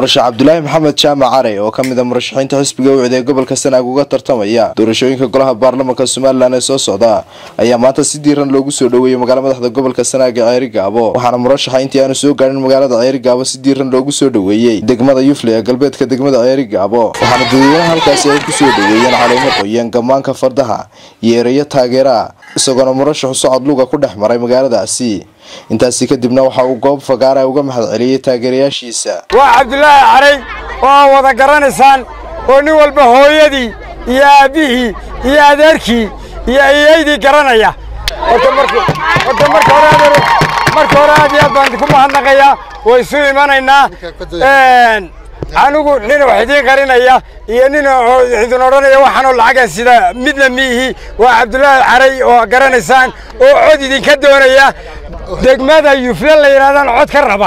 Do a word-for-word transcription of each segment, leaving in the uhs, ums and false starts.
murashax Cabdullaahi Maxamed Jaamac Caray oo kamid ah murashaxiinta xisbiga u ciiday gobolka Sanaag uga tartamaya doorashooyinka golaha baarlamaanka Soomaaliland ee soo socda ayaa maanta si diiran loogu soo dhaweeyay magaalada madaxda gobolka Sanaag ee Ceerigaabo waxaana murashaxiintii aan soo gaarin magaalada Ceerigaabo si diiran loogu soo dhaweeyay degmada Yufle ee galbeedka degmada Ceerigaabo waxaana dadweynaha halkaas ay ku soo dhaweeyeen caleemo qoyan gamaanka fardaha yeeraya taageera isagoo murashax socod luga ku dhex maray magaaladaasi intaasi kadibna waxa uu goob fagaara uga mahad celiyay taageerayaashiisa waa Cabdullaahi Caray oo wada garanaysan oo nin walba hooyadii iyo aabihii iyo adeerkii iyo ayeeyadii garanaya horta markii horta markii hore markii hore aad iyo baan ku mahadnaqaya way soo imanayna een anigu nin wax idin qarinaya iyo nin idin oranaya waxaan lacag sida midna miihi waa Cabdullaahi Caray oo garanaysan oo cod idin ka doonaya degmada Yufle la yiraahdo cod ka raba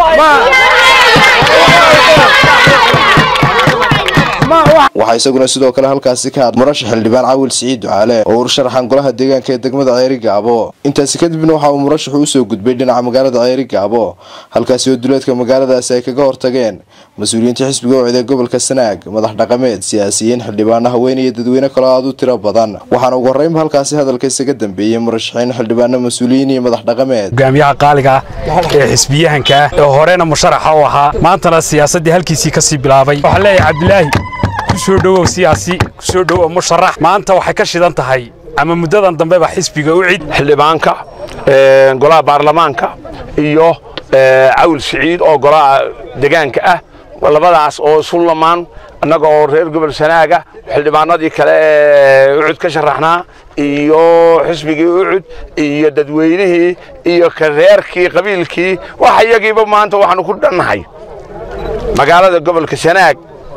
ma waxa isaguna sidoo kale halkaasi ka hadlay murashax xildhibaan Caawil Siciid Ducaale oo uu sharaxan golaha deegaanka ee degmada Ceerigaabo intaas kadibna waxa uu murashax u soo gudbay dhinaca magaalada Ceerigaabo halkaas oo duleedka magaaladaas ay kaga hortageen mas'uuliyiinta xisbiga u ciiday gobolka Sanaag madax dhaqameed siyaasiyiin xildhibaanaha weyn iyo dadweyne kale aad u tiro badan waxaana ugu horeyn halkaasi hadalkiisa ka dambeeyay murashaxiin xildhibaano mas'uuliyiin iyo madax dhaqameed hogaamiyaha qaaliga ee xisbiyahanka oo horena musharaxa u ahaa maantana siyaasadii halkiisii ka sii bilaabay waxa leeyahay Cabdullaahi soo dhawow siyaasi soo dhawow musharax maanta waxay ka shidan tahay ama muddadan dambe ba xisbiga u cid xildhibaanka ee golaha baarlamaanka iyo Caawil Siciid oo golaha deegaanka ah labadaas oo Sulaymaan annaga oo reer gobol Sanaaga xildhibaanadii kale ee u cid ka sharaxnaa iyo xisbigii u cid iyo dadweynihii iyo kareerkii qabiilkii waxa iyagiiba maanta waxaan ku dhannahay magaalada gobolka Sanaag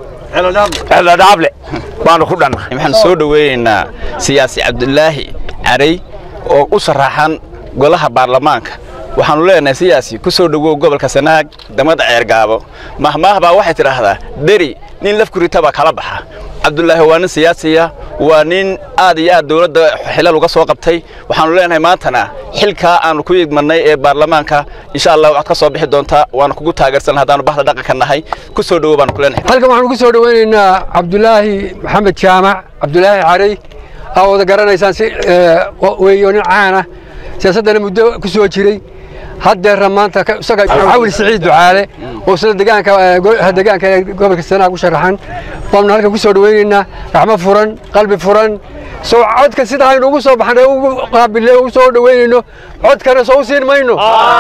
على دابله بانو كدنا waxaan soo dhaweeynaa siyaasi Cabdullaahi Caray oo u sharaxan golaha baarlamaanka waxaanu leenahay siyaasi ku soo dhawow gobolka Sanaag damada Ceerigaabo mahmaahba waxay tiraahdaa dari nin laf kuritaba kala baxa Cabdullaahi waa nin siyaasiya waa nin aad iyo aad dawladda xilal uga soo qabtay waxaanu leenahay maantana xilka aan ku yigmanay ee baarlamaanka insha Allah waxaad ka soo bixi doontaa waan kugu taageersan hadaan bahda dhaqanka nahay ku soo dhawow baan ku leenahay halkan waxaan ku soo dhaweynaynaa Cabdullaahi Maxamed Jaamac Cabdullaahi Caray oo wada garanaysan si weeyo nin caan ah siyaasadana muddo ku soo jiray hadda ramaanta isaga Caawil Siciid Ducaale oo sida deegaanka deegaanka gobolka Sanaag u sharaxan waan halka ku soo dhaweynaynaa raxmo furan qalbi furan soo codka sida aynu ugu soo baxnay ugu qaabilay ugu soo dhaweynayno codkana soo siin mayno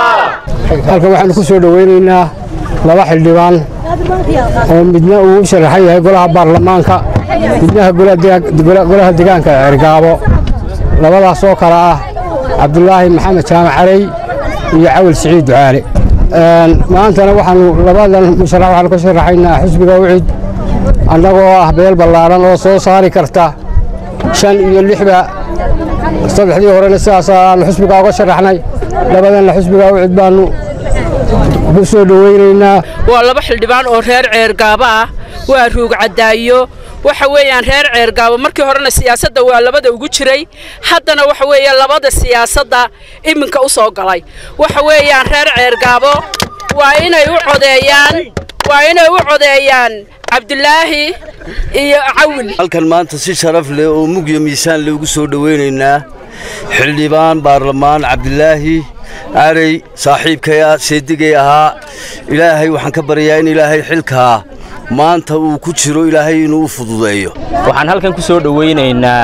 halka waxaan ku soo dhaweynaynaa laba xildhibaan oo midna uu sharaxay yahay golaha baarlamaanka midna golaha deegaanka Ceerigaabo labadaas oo kala ah Cabdullaahi Maxamed Jaamac Caray iyo Caawil Siciid Ducaale een maantana waxaan labadan musharax waxaan ka sharaxaynaa xisbiga u cid annagoo ah beel ballaaran oo soo saari karta shan iyo lixba saddexdii horena sidaas aan xisbiga uga sharaxnay labadan xisbiga u cid baanu ku soo dhaweynaynaa waa laba xildhibaan oo reer Ceerigaabo ah waa ruug cadaayo waxa weeyaan reer Ceerigaabo markii horena siyaasadda waa labada ugu jiray haddana waxa weeyaan labada siyaasadda iminka u soo galay waxa weeyaan reer Ceerigaabo waa inay u codeeyaan waa inay u codeeyaan Cabdullaahi iyo Caawil halkan maanta si sharaf leh oo mug iyo miisaan loogu soo dhaweynaynaa xildhibaan baarlamaan Cabdullaahi Caray saaxiibkaya seedigay ahaa ilaahay waxaan ka baryaa in ilaahay xilka maanta uu ku jiro ilaahay inuu fududeeyo waxaan halkan ku soo dhaweynaynaa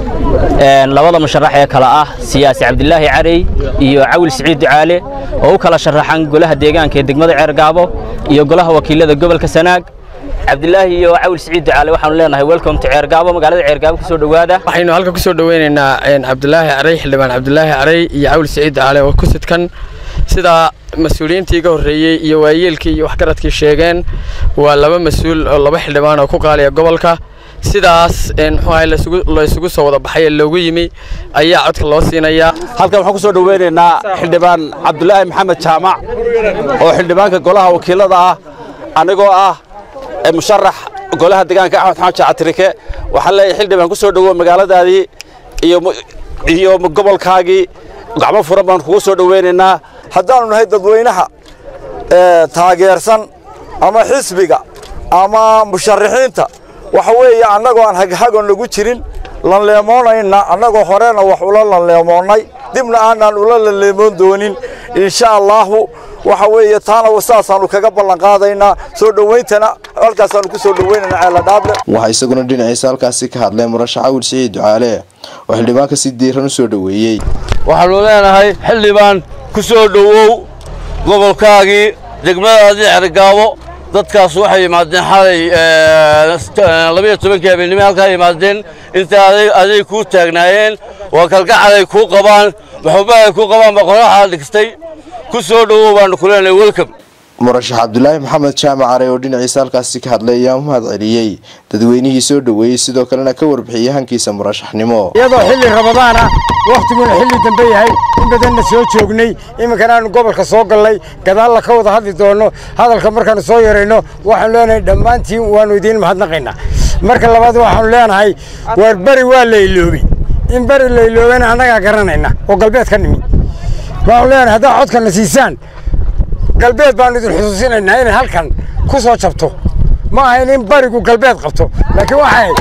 een labada musharax ee kala ah siyaasi Cabdullaahi Caray iyo Caawil Siciid Ducaale oo kala sharaxan golaha deegaanka ee degmada Ceerigaabo iyo golaha wakiilada gobolka Sanaag Cabdullaahi iyo Caawil Siciid Ducaale waxaan leenahay welcome to Ceerigaabo magaalada Ceerigaabo ku soo dhawaada waxaynu halka ku soo dhaweynaynaa een Cabdullaahi Caray xildhibaan Cabdullaahi Caray iyo Caawil Siciid Ducaale oo ku sidkan sida mas'uuliyiintii ka horeeyay iyo waayeelkii iyo waxgaradkii sheegeen waa laba mas'uul oo laba xildhibaan oo ku qaaliya gobolka sidaas in waxa la isugu soo wada baxay loogu yimi ayaa codka loo siinaya halkan waxaan ku soo dhaweynaynaa xildhibaan Cabdullaahi Maxamed Jaamac oo xildhibaanka golaha wakiilada ah anigoo ah musharax golaha deegaanka Axmed Xamed Jaacatirike waxa la xildhibaan ku soo dhawow magaaladaadii iyo iyo gobolkaagii gacmo furan baan kugu soo dhaweynaynaa haddaanu nahay dadweynaha ee taageersan ama xisbiga ama musharaxiinta waxa weeye annagoo aan haghagon lagu jirin lan leemoonayna annagoo horena wax ula lan leemoonay dibna aanan ula lan leemoon doonin insha allahu waxa weeye taana wasaasaanu kaga ballan qaadaynaa soo dhawayntana halkaasaanu ku soo dhawaynaynaa ceela dhaable waxa isaguna dhinaciisa halkaasi ka hadlay murashax Cawil Siciid Ducaale oo xildhibaanka si diiran u soo dhaweeyay waxaanu leenahay xildhibaan ku soo dhawow gobolkaagii degmadaadii Cergaabo dadkaas waxay yimaadeen xalay laba iyo tobankii habeenimo halka yimaadeen inta aday ku taagnaayeen waa kalgacalay ku qabaan waxba ku qabaan boqoraha dhigtay ku soo dhawow baan ku leenahay welcome murashax Cabdulaahi Maxamed Jaamac Are oo dhinaciisa halkaasi ka hadlay ayaa mahad celiyay dadweynihii soo dhaweeyay sidoo kalena ka warbixiyay hankiisa murashaxnimo iyadoo xilli Ramadaan ah waqtiguna xilli dambe yahay in badanna soo joognay iminkana aan gobolka soo galay gadaal la ka wada hadli doono hadalka markaan soo yareyno waxaan leenahay dhamaantiin waanu idin mahadnaqaynaa marka labaad waxaan leenahay war bari waa la iloobi in bari la iloobana anaga garanayna oo galbeed ka nimi waxaan leenahay hadaa codka nasiisaan galbeed baan idin xusuusinaynaa in halkan ku soo jabto ma ahayn in barigu galbeed qabto laakiin waxay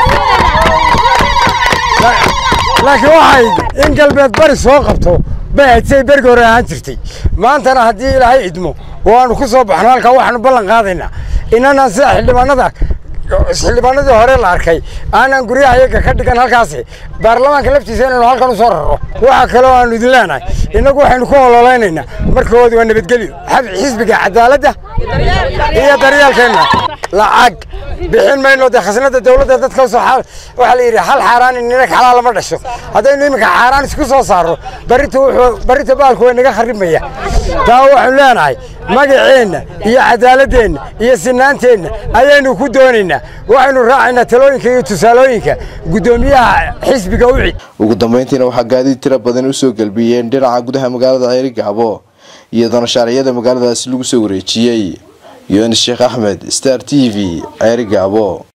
laakiin waxay in galbeed bari soo qabto baatay bariga hore ahaan jirtay maantana haddii ilaahay idmo waanu ku soo baxno halka waxaanu ballan qaadaynaa inana sida xildhibaanada xildhibaanadii hore la arkay aanan guryaha iyaga ka dhigan halkaas baarlamaanka laftiisa inuu halkan u soo raro waxa kale oo aan idin leenahay inagu waxaynu ku ololeynaynaa markoodi waa nabadgelyo xisbiga cadaaladda iyo daryeelkeena lacag bixin mayno de khasnada dawladda dadka soo xal waxa la yiri hal xaaraan in inaga xalaal ma dhasho hadaynu iminka xaaraan isku soo saaro barito barito baalku way naga kharibmaya taa waxaan leenahay magaceena iyo cadaaladdeena iyo sinaanteena ayaynu ku doonaynaa waxaynu raacaynaa talooyinka iyo tusaalooyinka gudoomiyaha xisbiga wixii ugu dambeyntiina waxa gaadiid tiro badan u soo galbiyeen dhinaca gudaha magaalada Cergaabo iyadoo shaariyada magaaladaas lagu soo wareejiyay Yoon Sheekh Ahmed Star T V Cergaabo.